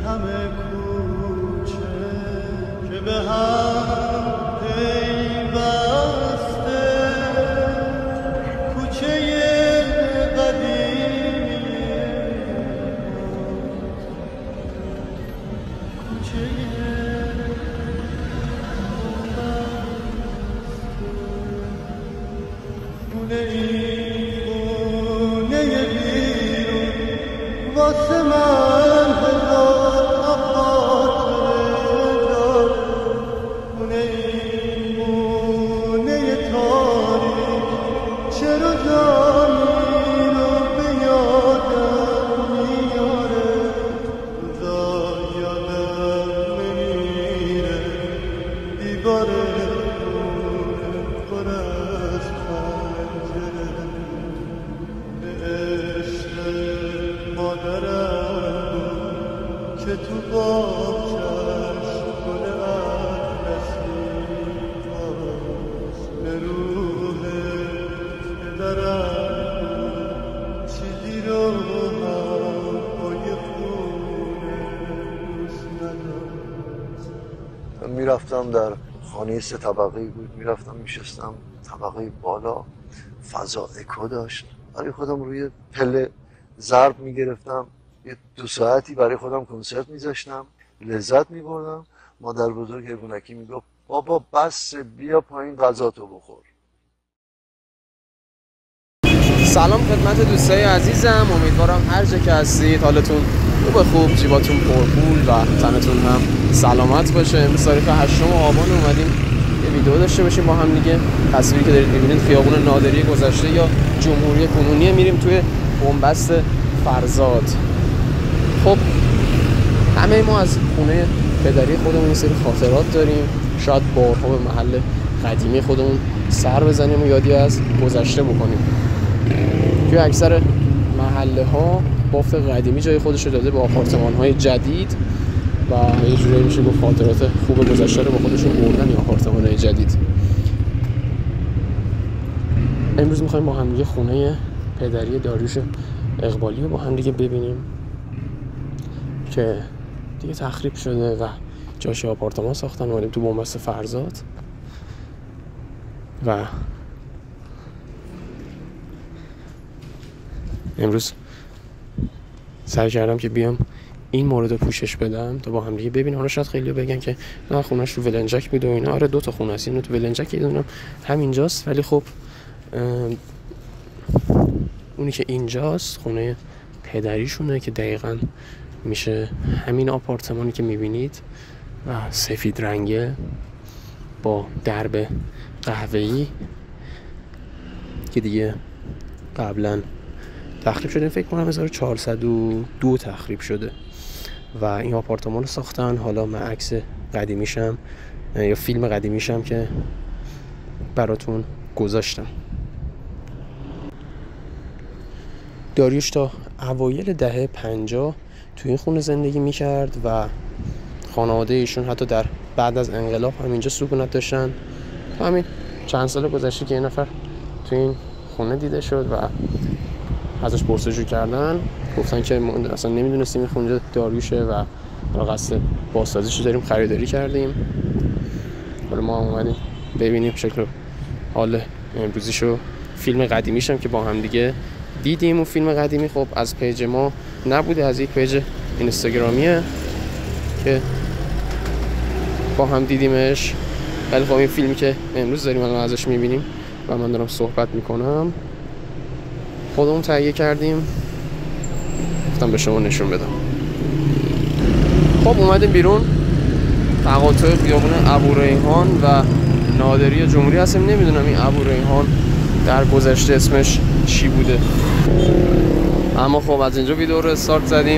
همه کوچه که به هم پیوسته، کوچه قدیمیه، کوچه خونه این خونه بیرون واسه من هزار خاطره داره، خونه این خونه تاریک چرا جانی رو به یادم میاره، روزا یادم نمیره دیوار خونه پر از پنجره، به عشق مادرم که تو باغچه‌اش گل اطلسی هاست، به روح پدرم چیزی رو هم پای خونه دوست نداشت. میرفتم در خانه 3 طبقه‌ای بود، میرفتم میشستم طبقه بالا، فضا اکو داشت، برای خودم روی پله ضرب میگرفتم، یه 2 ساعتی برای خودم کنسرت میذاشتم، لذت میبردم. مادر بزرگ حیوانکی میگفت بابا بس بیا پایین غذاتو بخور. سلام خدمت دوستای عزیزم، امیدوارم هر جا که هستید حالتون خوب، جیباتون پرپول و تنتون هم سلامت باشه. امروز تاریخ 8 آبان اومدیم یه ویدیو داشته باشیم با هم دیگه. تصویری که دارید می‌بینید خیابون نادری گذشته یا جمهوری کنونی، میریم توی بنبست فرزاد. خب همه ما از خونه پدری خودمون یه سری خاطرات داریم، شاید بارها به محل قدیمی خودمون سر بزنیم و یادی از گذشته بکنیم. توی اکثر محله ها بافت قدیمی جای خودش رو داده به آپارتمان های جدید و یه جوری میشه گفت خاطرات خوب گذشته رو با خودشون بردن این آپارتمان های جدید. امروز میخوایم با هم دیگه خونه پدری داریوش اقبالی رو با هم دیگه ببینیم که دیگه تخریب شده و جاش آپارتمان ساختن. اومدیم تو بنبست فرزاد و امروز سعی کردم که بیام این مورد رو پوشش بدم تا با هم دیگه ببینیم. حالا شاید خیلی بگن که نه خونه‌اش رو ولنجک بود و اینا. آره 2 تا خونه است، اینو تو ولنجک، یه دونم همینجاست، ولی خب اونی که اینجاست خونه پدریشونه که دقیقاً میشه همین آپارتمانی که میبینید و سفید رنگه با درب قهوه‌ای که دیگه قبلا تخریب شده. فکر کنم 1402 تخریب شده و این آپارتمان رو ساختن. حالا من عکس قدیمیشم یا فیلم قدیمیشم که براتون گذاشتم. داریوش تا اوایل دهه 50 توی این خونه زندگی میکرد و خانواده ایشون حتی در بعد از انقلاب هم اینجا سکونت داشتن. تا همین چند سال گذشته که یه نفر توی این خونه دیده شد و ازش پرسجو کردن، گفتن که ما اصلا نمیدونستیم این خونه داریوشه و قصد بازسازیشو داریم خریداری کردیم. حالا ما اومدیم ببینیم شکل حال امروزیشو. فیلم قدیمیشم که با هم دیگه دیدیم. اون فیلم قدیمی خب از پیج ما نبوده، از یک پیج اینستاگرامیه که با هم دیدیمش، ولی خب این فیلمی که امروز داریم الان ازش میبینیم و من دارم صحبت میکنم خودمون تهیه کردیم، گفتم به شما نشون بدم. خب اومدیم بیرون، تقاطع خیابون ابوریحان و نادری جمهوری هستیم. نمیدونم این ابوریحان در گذشته اسمش چی بوده، اما خب از اینجا ویدیو رو استارت زدیم.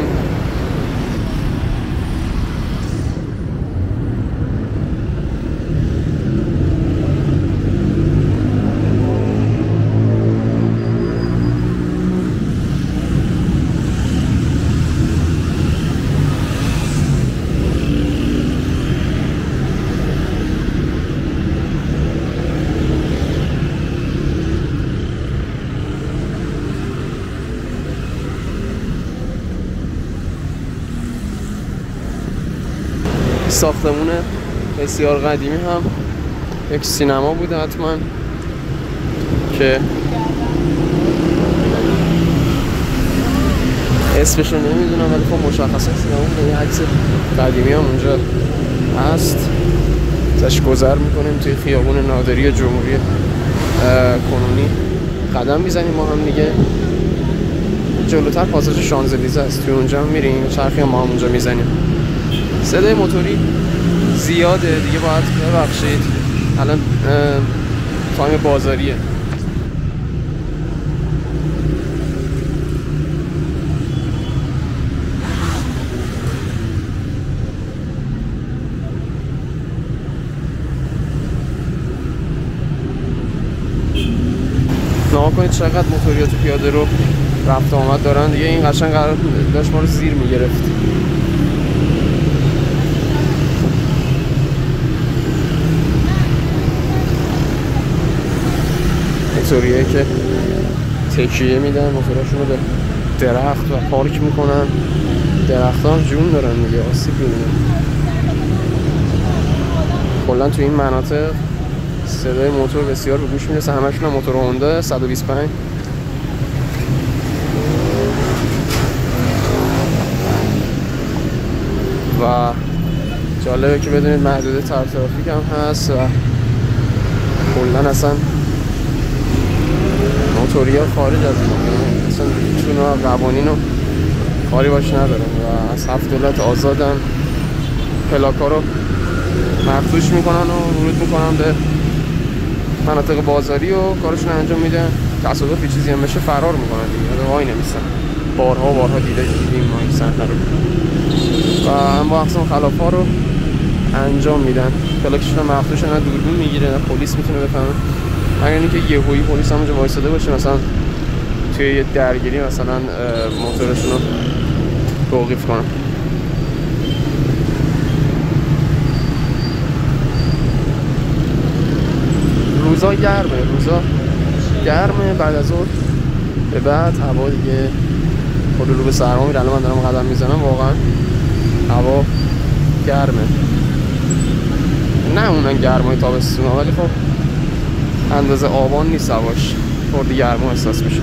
ساختمون بسیار قدیمی هم یک سینما بوده حتما که اسمشو نمیدونم، ولی خب مشخصا سینما بوده. یه عکس قدیمی هم اونجا هست، ازش گذر میکنیم توی خیابون نادری جمهوری کنونی قدم میزنیم ما هم دیگه. جلوتر پاساژ شانزلیزه است، توی اونجا هم میریم چرخی ما هم اونجا میزنیم. صدای موتوری زیاده دیگه، باید ببخشید. الان تایم بازاریه. نها کنید چقدر موتوریات و پیاده رو رفت آمد دارن دیگه. این قشنگ قرار داشت ما رو زیر میگرفت. موتوریه که تکیه میدن موتوراشون رو به درخت و پارک میکنن. درخت هم جون دارن دیگه، آسیب میبینن. کلا تو این مناطق صدای موتور بسیار به گوش میرسه. همشون هم موتور هوندا 125. و جالبه که بدونید محدوده ترافیک هم هست و کلا اصلا موتوریا خارج از ما اصلا چون قوانین رو کاری باش ندارن و از 7 دولت آزادن. پلاکا رو مخدوش میکنن و ورود میکنن به مناطق بازاری و کارشون انجام میدن. تصادفی چیزی هم بشه فرار میکنن دیگه، وای نمیستن. بارها دیدیم ما این صحنه رو و هم با احسن خلاف ها رو انجام میدن. پلاکشون هم مخدوش، نه دوربین میگیره نه پلیس میتونه بفهمه، مگر اینکه یهویی پلیس همونجا وایساده باشه مثلا توی یه درگیری مثلا موتورشون رو توقیف کنن. روزا گرمه، بعد از اون به بعد هوا دیگه خود رو به سرما میره. الان من دارم قدم میزنم، واقعا هوا گرمه، نه اونن گرمای تابستون، ولی خب اندازه آبان نیست هواش، خورده گرما احساس میشه.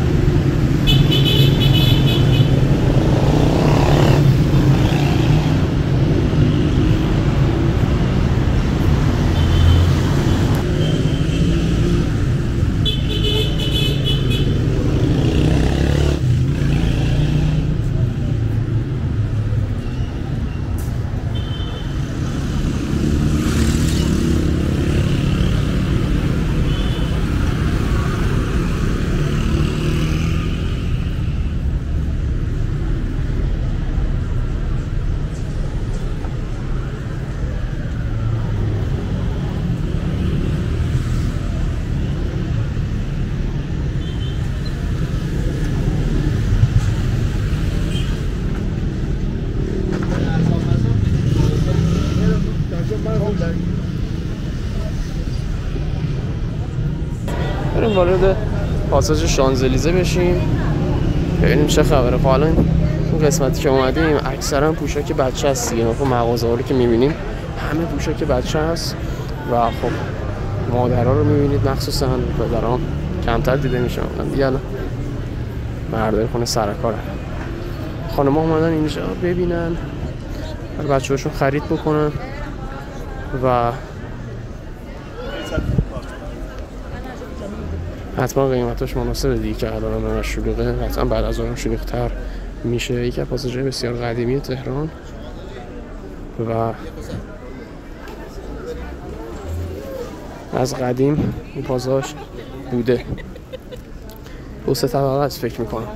بریم وارد پاساژ شانزلیزه بشیم ببینیم چه خبره. خب الان اون قسمتی که اومدیم اکثرا پوشاک بچه هست دیگه. خب مغازه ها رو که میبینیم همه پوشاک بچه هست و خب مادرها رو میبینید مخصوصا، پدرها کمتر دیده میشه دیگه. الان مردای خونه سرکارن، خانم‌ها اومدن اینجا ببینن، بچه هاشون خرید بکنن و حتما قیمتاش مناسبه دیگه که الان هم شلوغه، حتما بعد از اون شلوغ‌تر میشه. یکی از پاساژهای بسیار قدیمی تهران و از قدیم این پاساژ بوده. 2-3 طبقه است فکر میکنم.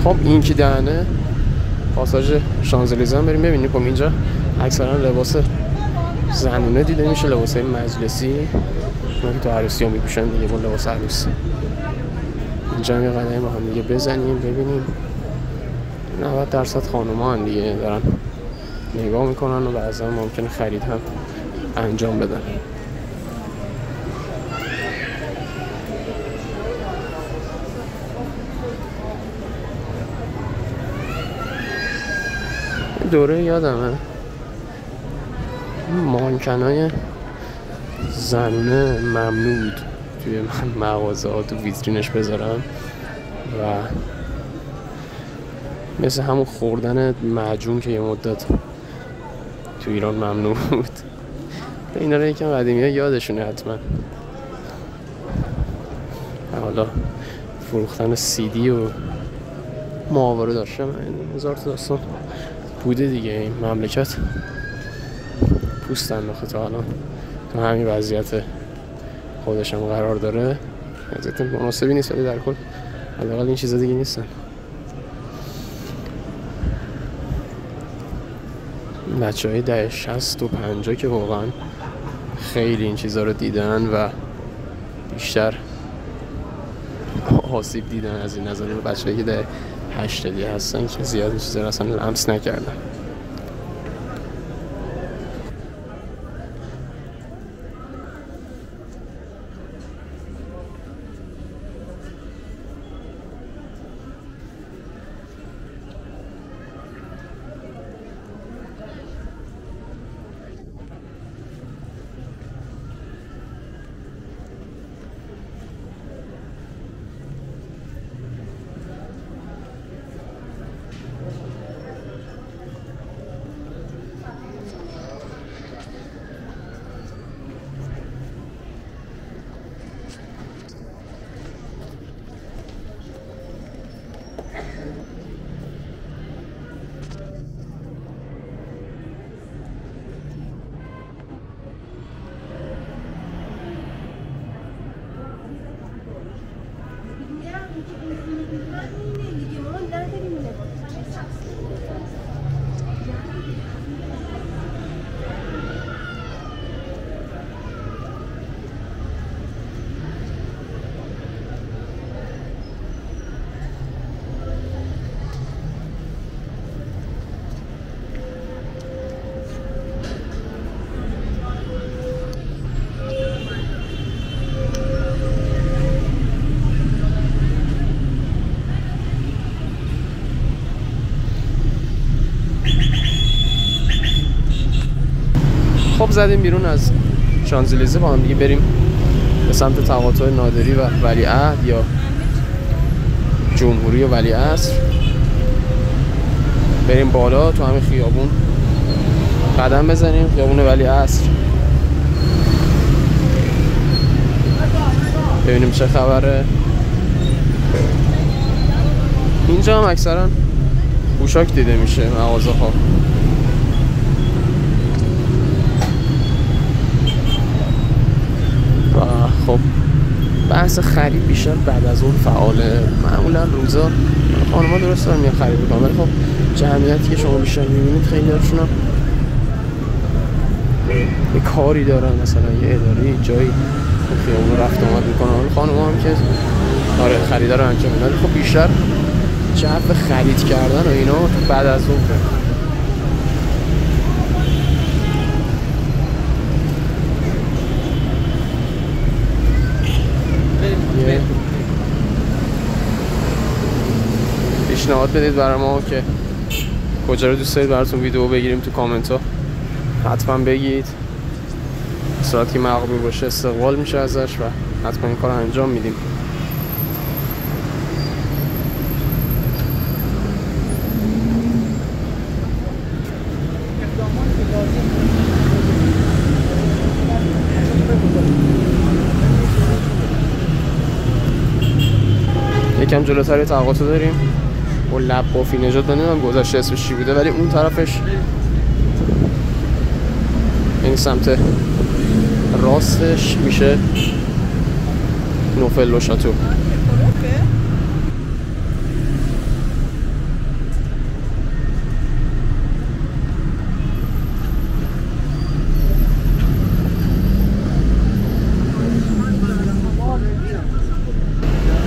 خب این که دهنه پاساژ شانزلیزه هم بریم ببینیم. خب اینجا اکثرا لباس زنونه دیده میشه، لباسای مجلسی که تو عروسی ها میپوشن دیگه، با لباس عروسی. اینجا هم یه قدمی با هم دیگه بزنیم ببینیم. 90% خانوما هم دیگه دارن نگاه میکنن و بعضا ممکنه خرید هم انجام بدن. دوره یادمه مانکنای زنونه ممنوع بود توی مغازه ها تو ویترینش بذارم و مثل همون خوردن معجون که یه مدت تو ایران ممنوع بود. اینا رو یکم قدیمی ها یادشونه حتما. حالا فروختن CD و محاوره داشتم، هزار تا داستان بوده دیگه. این مملکت پوست انداخته تا الان تو همین وضعیت خودش هم قرار داره. وضعیت مناسبی نیست ولی در کل حداقل این چیزا دیگه نیستن. بچه‌های دهه 60 و 50 که واقعا خیلی این چیزا رو دیدن و بیشتر آسیب دیدن از این نظر. بچه‌هایی که دهه 80 هستن که زیاد این چیزا رو اصلا لمس نکردن. خب زدیم بیرون از شانزلیزه با هم دیگه بریم به سمت تقاطع نادری و ولیعهد یا جمهوری و ولیعصر. بریم بالا تو همین خیابون قدم بزنیم، خیابون ولیعصر، ببینیم چه خبره. اینجا هم اکثرا پوشاک دیده میشه مغازه ها. خب بحث خرید بیشتر بعد از اون فعاله. معمولا روزا خانم‌ها درست دارن میان خرید میکنن، ولی خب جمعیتی که شما بیشتر میبینید خیلی هاشون هم یه کاری دارن، مثلا یه اداره جایی خیابون رفت آمد میکنن. خانم‌ها هم که آره خریدا رو انجام میدن. خب بیشتر جو خرید کردن و اینا تو بعد از اون پیشنهاد بدید برای ما که کجا رو دوست دارید براتون ویدیو بگیریم تو کامنت ها حتما بگید. صورت که مقبول باشه استقبال میشه ازش و حتما این کار رو انجام میدیم. یکم جلوتر تقاطع داریم با لب بافی نجات نمیدونم گذشته اسمش چی بوده، ولی اون طرفش این سمت راستش میشه نوفل و شاتو.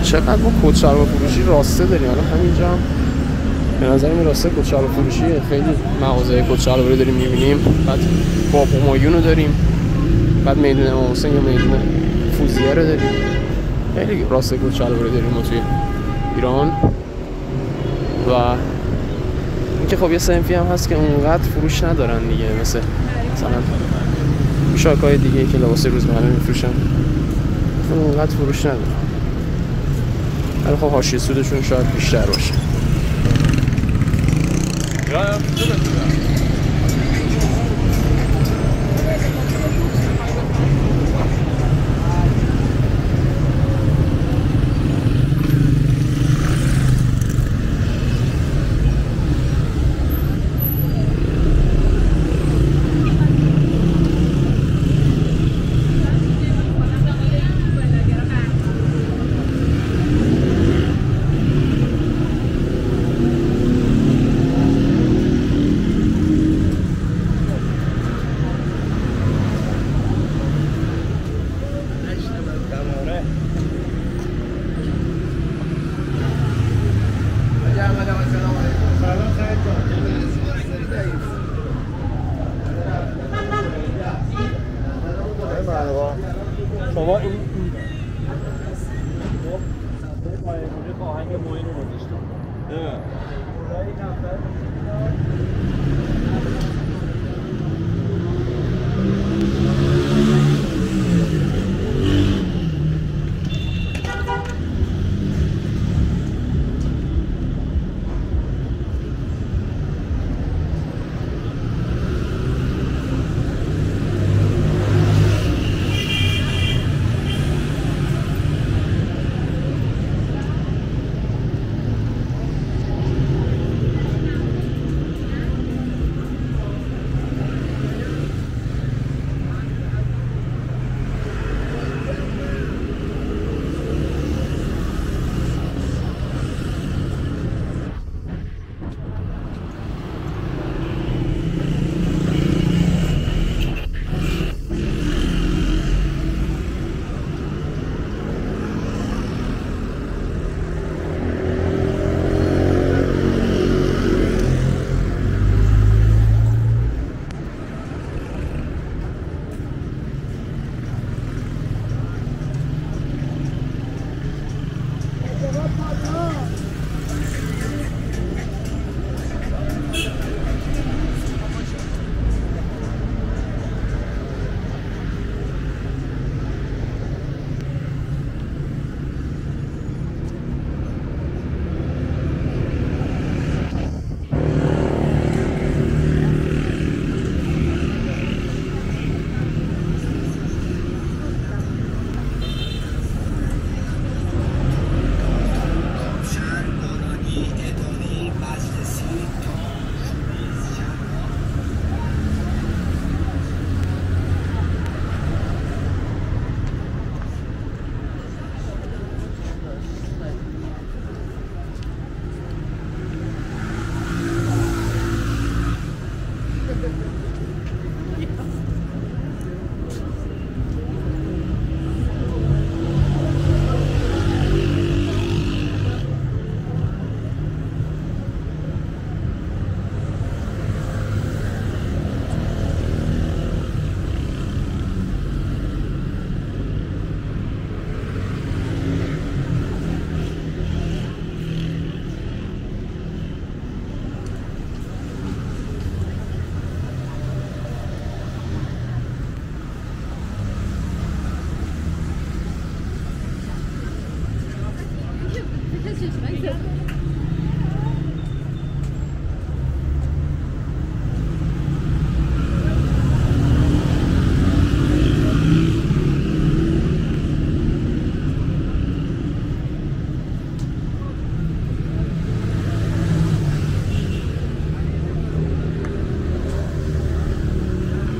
چقدر ما کت-شلوار فروشی راسته داریم. الان همینجا هم به نظر این راسته کت-شلوار فروشیه، خیلی مغازه کت-شلواری داریم می‌بینیم. بعد باب همایون رو داریم، بعد میدون امام حسین یا میدون فوزیه رو داریم. خیلی راسته کت-شلواری داریم ما توی ایران. و اینکه خب یه صنفی هم هست که اونقدر فروش ندارن دیگه، مثلا شاکای دیگه که لباس روزمره میفروشن اونقدر فروش ندارن، ولی خب حاشیه سودشون شاید بیشتر باشه. شما این آهنگ موین رو گذاشتم.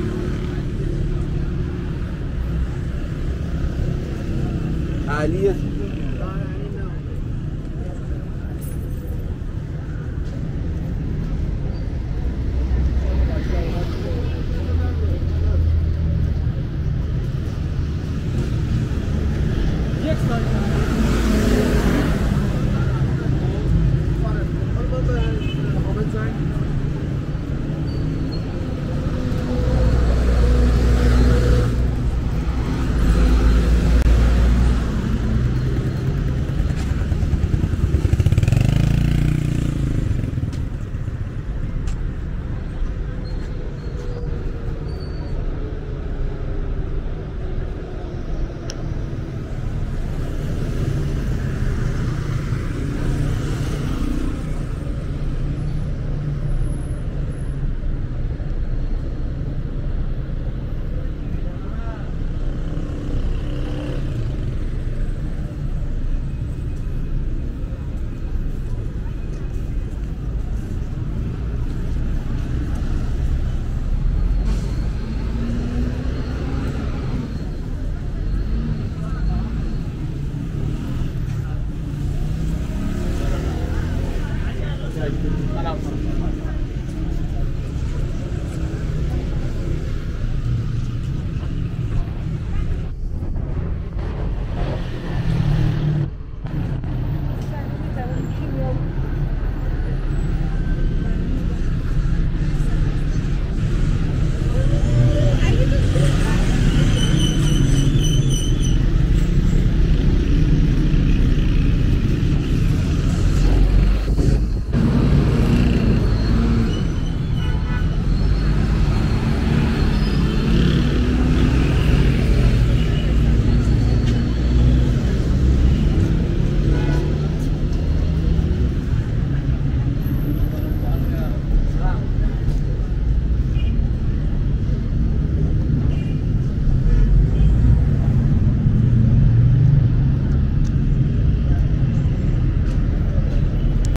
علی